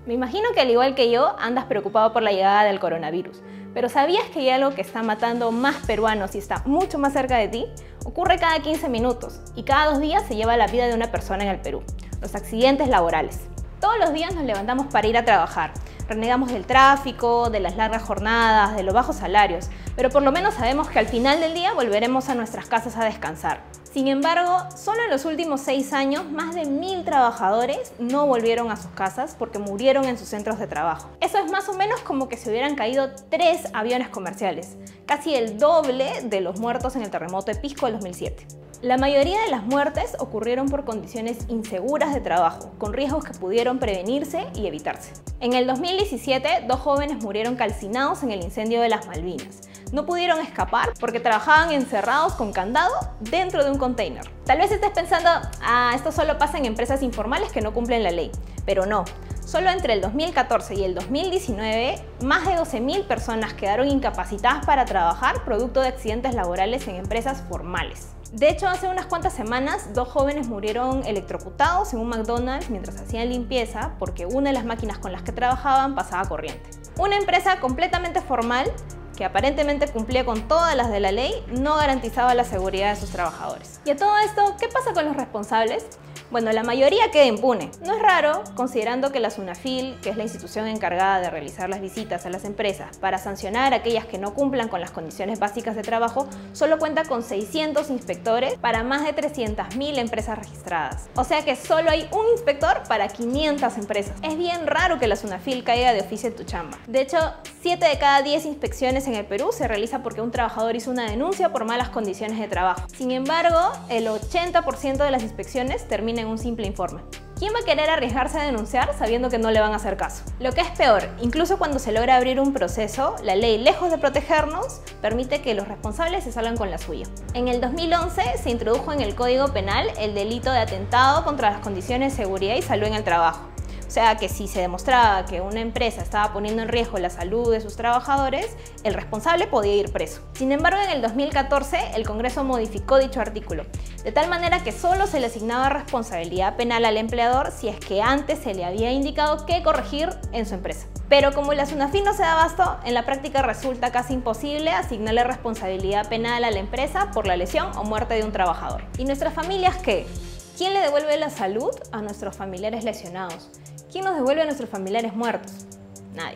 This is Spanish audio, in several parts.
Me imagino que al igual que yo andas preocupado por la llegada del coronavirus, pero ¿sabías que hay algo que está matando más peruanos y está mucho más cerca de ti? Ocurre cada 15 minutos y cada 2 días se lleva la vida de una persona en el Perú: los accidentes laborales. Todos los días nos levantamos para ir a trabajar. Renegamos del tráfico, de las largas jornadas, de los bajos salarios, pero por lo menos sabemos que al final del día volveremos a nuestras casas a descansar. Sin embargo, solo en los últimos 6 años, más de 1000 trabajadores no volvieron a sus casas porque murieron en sus centros de trabajo. Eso es más o menos como que se hubieran caído 3 aviones comerciales, casi el doble de los muertos en el terremoto de Pisco del 2007. La mayoría de las muertes ocurrieron por condiciones inseguras de trabajo, con riesgos que pudieron prevenirse y evitarse. En el 2017, 2 jóvenes murieron calcinados en el incendio de las Malvinas. No pudieron escapar porque trabajaban encerrados con candado dentro de un container. Tal vez estés pensando, esto solo pasa en empresas informales que no cumplen la ley. Pero no. Solo entre el 2014 y el 2019, más de 12.000 personas quedaron incapacitadas para trabajar producto de accidentes laborales en empresas formales. De hecho, hace unas cuantas semanas, 2 jóvenes murieron electrocutados en un McDonald's mientras hacían limpieza porque una de las máquinas con las que trabajaban pasaba corriente. Una empresa completamente formal, que aparentemente cumplía con todas las de la ley, no garantizaba la seguridad de sus trabajadores. Y a todo esto, ¿qué pasa con los responsables? Bueno, la mayoría queda impune. No es raro, considerando que la SUNAFIL, que es la institución encargada de realizar las visitas a las empresas para sancionar a aquellas que no cumplan con las condiciones básicas de trabajo, solo cuenta con 600 inspectores para más de 300.000 empresas registradas. O sea que solo hay un inspector para 500 empresas. Es bien raro que la SUNAFIL caiga de oficio en tu chamba. De hecho, 7 de cada 10 inspecciones en el Perú se realiza porque un trabajador hizo una denuncia por malas condiciones de trabajo. Sin embargo, el 80% de las inspecciones termina en un simple informe. ¿Quién va a querer arriesgarse a denunciar sabiendo que no le van a hacer caso? Lo que es peor, incluso cuando se logra abrir un proceso, la ley, lejos de protegernos, permite que los responsables se salgan con la suya. En el 2011 se introdujo en el Código Penal el delito de atentado contra las condiciones de seguridad y salud en el trabajo. O sea que si se demostraba que una empresa estaba poniendo en riesgo la salud de sus trabajadores, el responsable podía ir preso. Sin embargo, en el 2014 el Congreso modificó dicho artículo, de tal manera que solo se le asignaba responsabilidad penal al empleador si es que antes se le había indicado qué corregir en su empresa. Pero como la SUNAFIL no se da abasto, en la práctica resulta casi imposible asignarle responsabilidad penal a la empresa por la lesión o muerte de un trabajador. ¿Y nuestras familias qué? ¿Quién le devuelve la salud a nuestros familiares lesionados? ¿Quién nos devuelve a nuestros familiares muertos? Nadie.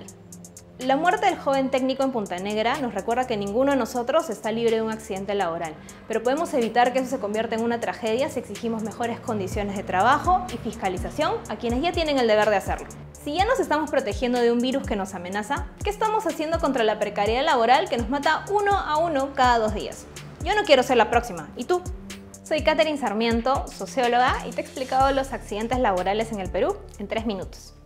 La muerte del joven técnico en Punta Negra nos recuerda que ninguno de nosotros está libre de un accidente laboral, pero podemos evitar que eso se convierta en una tragedia si exigimos mejores condiciones de trabajo y fiscalización a quienes ya tienen el deber de hacerlo. Si ya nos estamos protegiendo de un virus que nos amenaza, ¿qué estamos haciendo contra la precariedad laboral que nos mata 1 a 1 cada 2 días? Yo no quiero ser la próxima, ¿y tú? Soy Catherine Sarmiento, socióloga, y te he explicado los accidentes laborales en el Perú en 3 minutos.